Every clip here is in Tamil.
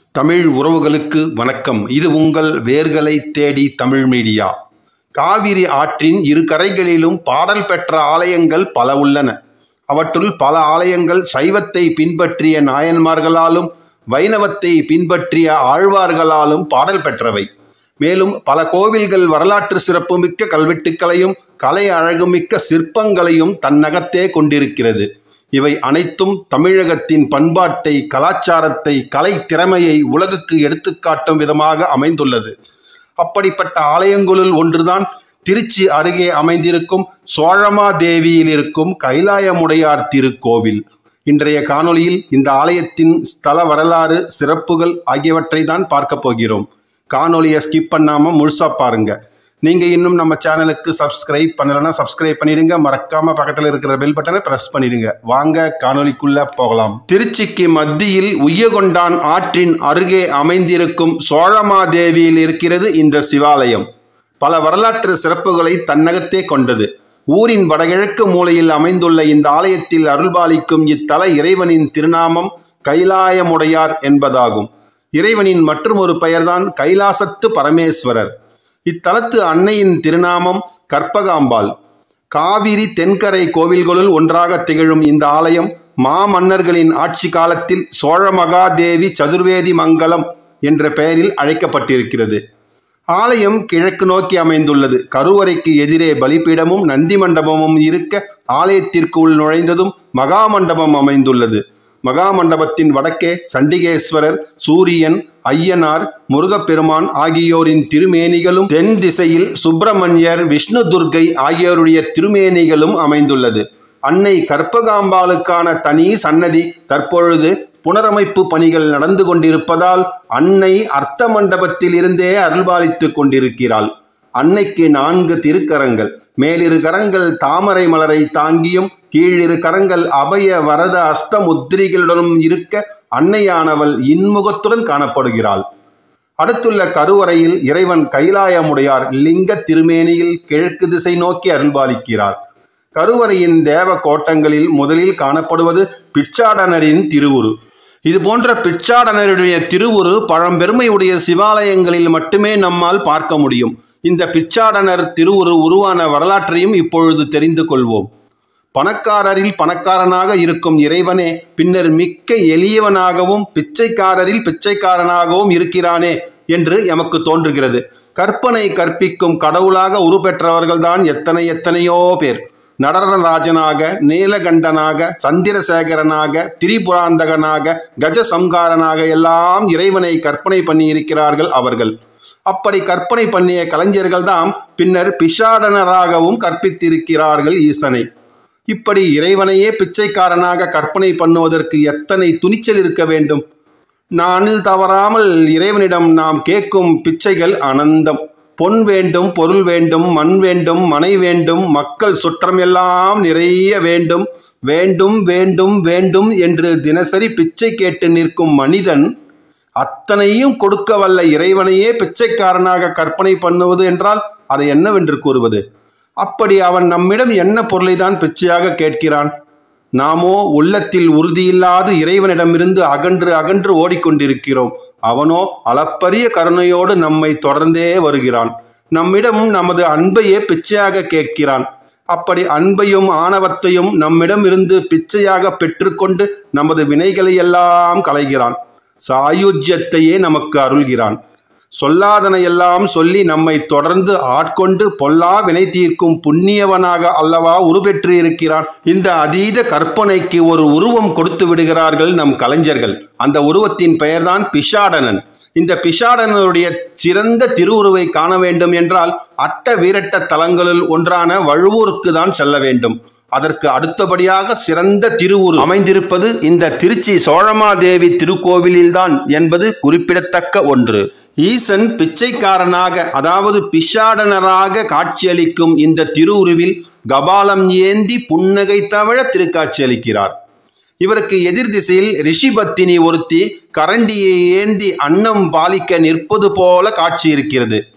தமிழ் உறவுகளுக்கு வணக்கம். இது உங்கள் வேர்களை தேடி தமிழ் மீடியா. காவிரி ஆற்றின் இரு கரைகளிலும் பாடல் பெற்ற ஆலயங்கள் பல உள்ளன. அவற்றுள் பல ஆலயங்கள் சைவத்தை பின்பற்றிய நாயன்மார்களாலும் வைணவத்தை பின்பற்றிய ஆழ்வார்களாலும் பாடல் பெற்றவை. மேலும் பல கோவில்கள் வரலாற்று சிறப்புமிக்க கல்வெட்டுக்களையும் கலை அழகுமிக்க சிற்பங்களையும் தன்னகத்தே கொண்டிருக்கிறது. இவை அனைத்தும் தமிழகத்தின் பண்பாட்டை, கலாச்சாரத்தை, கலை திறமையை உலகுக்கு எடுத்துக்காட்டும் விதமாக அமைந்துள்ளது. அப்படிப்பட்ட ஆலயங்களுள் ஒன்றுதான் திருச்சி அருகே அமைந்திருக்கும் சோழமாதேவியில் இருக்கும் கைலாயமுடையார் திருக்கோவில். இன்றைய காணொளியில் இந்த ஆலயத்தின் ஸ்தல வரலாறு, சிறப்புகள் ஆகியவற்றை தான் பார்க்க போகிறோம். காணொளியை ஸ்கிப் பண்ணாமல் முழுசாக பாருங்க. நீங்கள் இன்னும் நம்ம சேனலுக்கு சப்ஸ்கிரைப் பண்ணலைன்னா சப்ஸ்கிரைப் பண்ணிடுங்க. மறக்காம பக்கத்தில் இருக்கிற பெல் பட்டனை பிரஸ் பண்ணிடுங்க. வாங்க காணொளிக்குள்ள போகலாம். திருச்சிக்கு மத்தியில் உய்யகொண்டான் ஆற்றின் அருகே அமைந்திருக்கும் சோழமாதேவியில் இருக்கிறது இந்த சிவாலயம். பல வரலாற்று சிறப்புகளை தன்னகத்தே கொண்டது. ஊரின் வடகிழக்கு மூலையில் அமைந்துள்ள இந்த ஆலயத்தில் அருள்பாலிக்கும் இத்தல இறைவனின் திருநாமம் கைலாயமுடையார் என்பதாகும். இறைவனின் மற்றொரு பெயர்தான் கைலாசத்து பரமேஸ்வரர். இத்தலத்து அன்னையின் திருநாமம் கற்பகாம்பாள். காவிரி தென்கரை கோவில்களுள் ஒன்றாக திகழும் இந்த ஆலயம் மாமன்னர்களின் ஆட்சி காலத்தில் சோழமகாதேவி சதுர்வேதி மங்கலம் என்ற பெயரில் அழைக்கப்பட்டிருக்கிறது. ஆலயம் கிழக்கு நோக்கி அமைந்துள்ளது. கருவறைக்கு எதிரே பலிபீடமும் நந்தி மண்டபமும் இருக்க ஆலயத்திற்கு உள் நுழைந்ததும் மகாமண்டபம் அமைந்துள்ளது. மகாமண்டபத்தின் வடக்கே சண்டிகேஸ்வரர், சூரியன், ஐயனார், முருகப்பெருமான் ஆகியோரின் திருமேனிகளும், தென் திசையில் சுப்பிரமணியர், விஷ்ணு துர்க்கை ஆகியோருடைய திருமேனிகளும் அமைந்துள்ளது. அன்னை கற்பகாம்பாளுக்கான தனி சன்னதி தற்பொழுது புனரமைப்பு பணிகள் நடந்து கொண்டிருப்பதால் அன்னை அர்த்த மண்டபத்தில் இருந்தே அருள்பாலித்து கொண்டிருக்கிறாள். அன்னைக்கு 4 திருக்கரங்கள். மேலிரு கரங்கள் தாமரை மலரை தாங்கியும் கீழிரு கரங்கள் அபய வரத அஸ்த முத்திரிகளுடனும் இருக்க அன்னையானவள் இன்முகத்துடன் காணப்படுகிறாள். அடுத்துள்ள கருவறையில் இறைவன் கைலாயமுடையார் லிங்க திருமேனியில் கிழக்கு திசை நோக்கி அருள்பாலிக்கிறார். கருவறையின் தேவ கோட்டங்களில் முதலில் காணப்படுவது பிச்சாடனரின் திருவுரு. இது போன்ற பிச்சாடனருடைய திருவுரு பழம்பெருமையுடைய சிவாலயங்களில் மட்டுமே நம்மால் பார்க்க முடியும். இந்த பிச்சாடனர் திருவுரு உருவான வரலாற்றையும் இப்பொழுது தெரிந்து கொள்வோம். பணக்காரரில் பணக்காரனாக இருக்கும் இறைவனே பின்னர் மிக்க எளியவனாகவும் பிச்சைக்காரரில் பிச்சைக்காரனாகவும் இருக்கிறானே என்று எமக்கு தோன்றுகிறது. கற்பனை கற்பிக்கும் கடவுளாக உருப்பெற்றவர்கள்தான் எத்தனையோ பேர். நடனராஜனாக, நீலகண்டனாக, சந்திரசேகரனாக, திரிபுராந்தகனாக, கஜசம்காரனாக எல்லாம் இறைவனை கற்பனை பண்ணி இருக்கிறார்கள் அவர்கள். அப்படி கற்பனை பண்ணிய கலைஞர்கள்தான் பின்னர் பிச்சாடனராகவும் கற்பித்திருக்கிறார்கள் ஈசனை. இப்படி இறைவனையே பிச்சைக்காரனாக கற்பனை பண்ணுவதற்கு எத்தனை துணிச்சல் இருக்க வேண்டும்? நானில் தவறாமல் இறைவனிடம் நாம் கேட்கும் பிச்சைகள் அனந்தம். பொன் வேண்டும், பொருள் வேண்டும், மண் வேண்டும், மனை வேண்டும், மக்கள் சுற்றம் எல்லாம் நிறைய வேண்டும், வேண்டும் வேண்டும் வேண்டும் என்று தினசரி பிச்சை கேட்டு நிற்கும் மனிதன் அத்தனையும் கொடுக்க வல்ல இறைவனையே பிச்சைக்காரனாக கற்பனை பண்ணுவது என்றால் அதை என்னவென்று கூறுவது? அப்படி அவன் நம்மிடம் என்ன பொருளை தான் பிச்சையாக கேட்கிறான்? நாமோ உள்ளத்தில் உறுதியில்லாது இறைவனிடமிருந்து அகன்று ஓடிக்கொண்டிருக்கிறோம். அவனோ அளப்பரிய கருணையோடு நம்மை தொடர்ந்தே வருகிறான். நம்மிடம் நமது அன்பையே பிச்சையாக கேட்கிறான். அப்படி அன்பையும் ஆணவத்தையும் நம்மிடம் இருந்து பிச்சையாக பெற்றுக்கொண்டு நமது வினைகளை எல்லாம் களைகிறான். சாயுஜ்யத்தையே நமக்கு அருள்கிறான். சொல்லாதனையெல்லாம் சொல்லி நம்மை தொடர்ந்து ஆட்கொண்டு பொல்லா வினை தீர்க்கும் புண்ணியவனாக அல்லவா உருப்பெற்று இருக்கிறான். இந்த அதீத கற்பனைக்கு ஒரு உருவம் கொடுத்து விடுகிறார்கள் நம் கலைஞர்கள். அந்த உருவத்தின் பெயர்தான் பிச்சாடனன். இந்த பிச்சாடனருடைய சிறந்த திருவுருவை காண வேண்டும் என்றால் அட்ட வீரட்ட தலங்களில் ஒன்றான வழுவூருக்கு தான் செல்ல வேண்டும். அதற்கு அடுத்தபடியாக சிறந்த திருவுரு அமைந்திருப்பது இந்த திருச்சி சோழமாதேவி திருக்கோவிலில்தான் என்பது குறிப்பிடத்தக்க ஒன்று. ஈசன் பிச்சைக்காரனாக, அதாவது பிச்சாடனராக காட்சியளிக்கும் இந்த திருவுருவில் கபாலம் ஏந்தி புன்னகை தவழ திருக்காட்சியளிக்கிறார். இவருக்கு எதிர் திசையில் ரிஷிபத்தினி ஒருத்தி கரண்டியை ஏந்தி அன்னம் பாலிக்க நிற்பது போல காட்சி இருக்கிறது.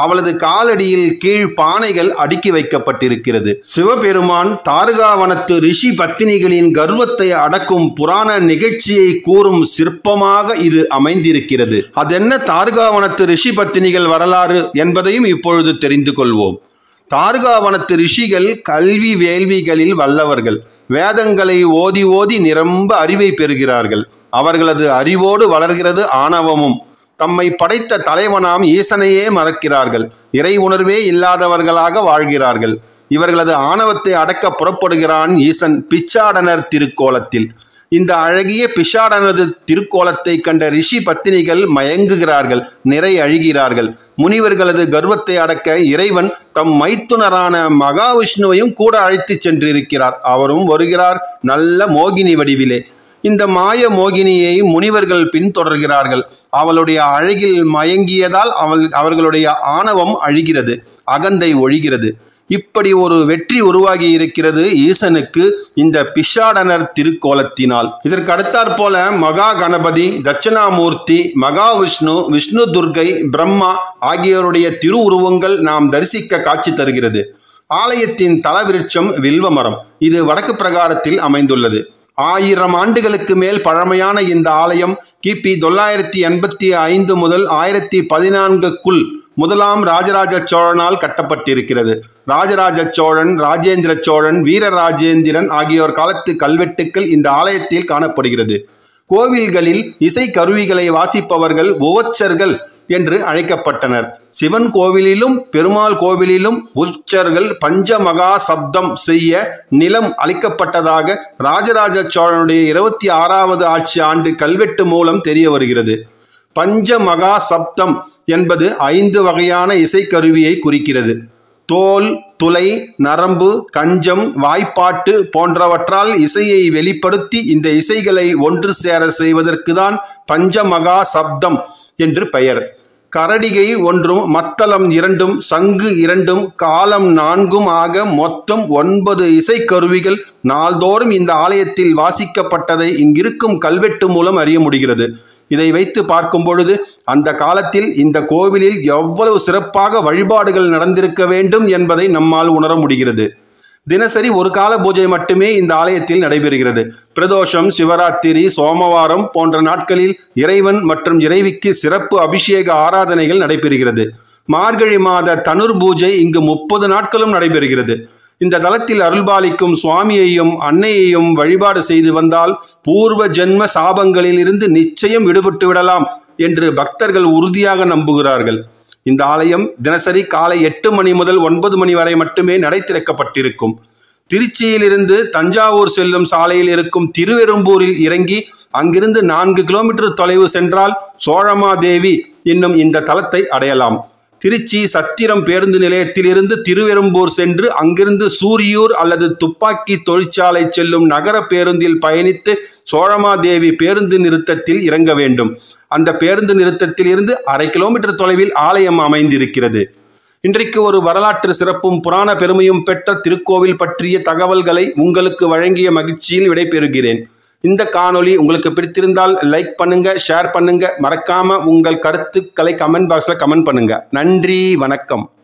அவளது காலடியில் கீழ் பானைகள் அடுக்கி வைக்கப்பட்டிருக்கிறது. சிவபெருமான் தாருகாவனத்து ரிஷி பத்தினிகளின் கர்வத்தை அடக்கும் புராண நிகழ்ச்சியை கூறும் சிற்பமாக இது அமைந்திருக்கிறது. அதென்ன தாருகாவனத்து ரிஷி பத்தினிகள் வரலாறு என்பதையும் இப்பொழுது தெரிந்து கொள்வோம். தாருகாவனத்து ரிஷிகள் கல்வி வேள்விகளில் வல்லவர்கள். வேதங்களை ஓதி ஓதி நிரம்ப அறிவை பெறுகிறார்கள். அவர்களது அறிவோடு வளர்கிறது ஆணவமும். தம்மை படைத்த தலைவனாம் ஈசனையே மறக்கிறார்கள். இறை உணர்வே இல்லாதவர்களாக வாழ்கிறார்கள். இவர்களது ஆணவத்தை அடக்க புறப்படுகிறான் ஈசன் பிச்சாடனர் திருக்கோலத்தில். இந்த அழகிய பிச்சாடனது திருக்கோலத்தை கண்ட ரிஷி பத்தினிகள் மயங்குகிறார்கள், நிறை அழுகிறார்கள். முனிவர்களது கர்வத்தை அடக்க இறைவன் தம் மைத்துனரான மகாவிஷ்ணுவையும் கூட அழைத்து சென்றிருக்கிறார். அவரும் வருகிறார் நல்ல மோகினி வடிவிலே. இந்த மாய மோகினியை முனிவர்கள் பின்தொடர்கிறார்கள். அவளுடைய அழகில் மயங்கியதால் அவர்களுடைய ஆணவம் அழிகிறது, அகந்தை ஒழிகிறது. இப்படி ஒரு வெற்றி உருவாகி இருக்கிறது ஈசனுக்கு இந்த பிச்சாடனர் திருக்கோலத்தினால். இதற்கு அடுத்தாற் போல மகா கணபதி, தட்சிணாமூர்த்தி, மகாவிஷ்ணு, விஷ்ணு துர்க்கை, பிரம்மா ஆகியோருடைய திருவுருவங்கள் நாம் தரிசிக்க காட்சி தருகிறது. ஆலயத்தின் தலவிருட்சம் வில்வமரம். இது வடக்கு பிரகாரத்தில் அமைந்துள்ளது. 1000 ஆண்டுகளுக்கு மேல் பழமையான இந்த ஆலயம் கிபி 985 முதல் 1014க்குள் முதலாம் ராஜராஜ சோழனால் கட்டப்பட்டிருக்கிறது. ராஜராஜ சோழன், ராஜேந்திர சோழன், வீரராஜேந்திரன் ஆகியோர் காலத்து கல்வெட்டுக்கள் இந்த ஆலயத்தில் காணப்படுகிறது. கோவில்களில் இசை கருவிகளை வாசிப்பவர்கள் உவச்சர்கள் என்று அழைக்கப்பட்டனர். சிவன் கோவிலிலும் பெருமாள் கோவிலிலும் உச்சர்கள் பஞ்சமகா சப்தம் செய்ய நிலம் அளிக்கப்பட்டதாக ராஜராஜ சோழனுடைய 26வது ஆட்சி ஆண்டு கல்வெட்டு மூலம் தெரிய வருகிறது. பஞ்சமகா சப்தம் என்பது 5 வகையான இசைக்கருவியை குறிக்கிறது. தோல், துளை, நரம்பு, கஞ்சம், வாய்ப்பாட்டு போன்றவற்றால் இசையை வெளிப்படுத்தி இந்த இசைகளை ஒன்று சேர செய்வதற்கு தான் பஞ்சமகா சப்தம் என்று பெயர். கரடிகை 1, மத்தளம் 2, சங்கு 2, காலம் 4 ஆக மொத்தம் 9 இசைக்கருவிகள் நாள்தோறும் இந்த ஆலயத்தில் வாசிக்கப்பட்டதை இங்கிருக்கும் கல்வெட்டு மூலம் அறிய முடிகிறது. இதை வைத்து பார்க்கும் பொழுது அந்த காலத்தில் இந்த கோவிலில் எவ்வளவு சிறப்பாக வழிபாடுகள் நடந்திருக்க வேண்டும் என்பதை நம்மால் உணர முடிகிறது. தினசரி ஒரு கால பூஜை மட்டுமே இந்த ஆலயத்தில் நடைபெறுகிறது. பிரதோஷம், சிவராத்திரி, சோமவாரம் போன்ற நாட்களில் இறைவன் மற்றும் இறைவிக்கு சிறப்பு அபிஷேக ஆராதனைகள் நடைபெறுகிறது. மார்கழி மாத தனுர் பூஜை இங்கு 30 நாட்களும் நடைபெறுகிறது. இந்த தலத்தில் அருள்பாலிக்கும் சுவாமியையும் அன்னையையும் வழிபாடு செய்து வந்தால் பூர்வ ஜென்ம சாபங்களில் இருந்து நிச்சயம் விடுபட்டு விடலாம் என்று பக்தர்கள் உறுதியாக நம்புகிறார்கள். இந்த ஆலயம் தினசரி காலை 8 மணி முதல் 9 மணி வரை மட்டுமே நடை திறக்கப்பட்டிருக்கும். திருச்சியிலிருந்து தஞ்சாவூர் செல்லும் சாலையில் இருக்கும் திருவெரும்பூரில் இறங்கி அங்கிருந்து 4 கிலோமீட்டர் தொலைவு சென்றால் சோழமாதேவி என்னும் இந்த தலத்தை அடையலாம். திருச்சி சத்திரம் பேருந்து நிலையத்திலிருந்து திருவெரும்பூர் சென்று அங்கிருந்து சூரியூர் அல்லது துப்பாக்கி தொழிற்சாலை செல்லும் நகர பேருந்தில் பயணித்து சோழமாதேவி பேருந்து நிறுத்தத்தில் இறங்க வேண்டும். அந்த பேருந்து நிறுத்தத்தில் இருந்து 1/2 கிலோமீட்டர் தொலைவில் ஆலயம் அமைந்திருக்கிறது. இன்றைக்கு ஒரு வரலாற்று சிறப்பும் புராண பெருமையும் பெற்ற திருக்கோவில் பற்றிய தகவல்களை உங்களுக்கு வழங்கிய மகிழ்ச்சியில் விடைபெறுகிறேன். இந்த காணொளி உங்களுக்கு பிடித்திருந்தால் லைக் பண்ணுங்க, ஷேர் பண்ணுங்க, மறக்காம உங்கள் கருத்துக்களை கமெண்ட் பாக்ஸ்ல கமெண்ட் பண்ணுங்க. நன்றி, வணக்கம்.